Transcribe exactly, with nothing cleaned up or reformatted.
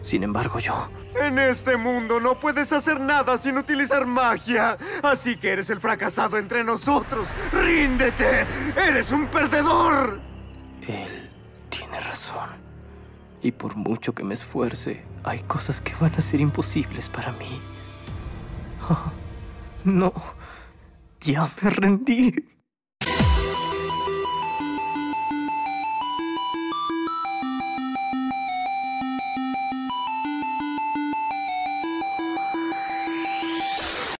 Sin embargo, yo... En este mundo no puedes hacer nada sin utilizar magia. Así que eres el fracasado entre nosotros. ¡Ríndete! ¡Eres un perdedor! Él tiene razón. Y por mucho que me esfuerce, hay cosas que van a ser imposibles para mí. Oh, no. Ya me rendí.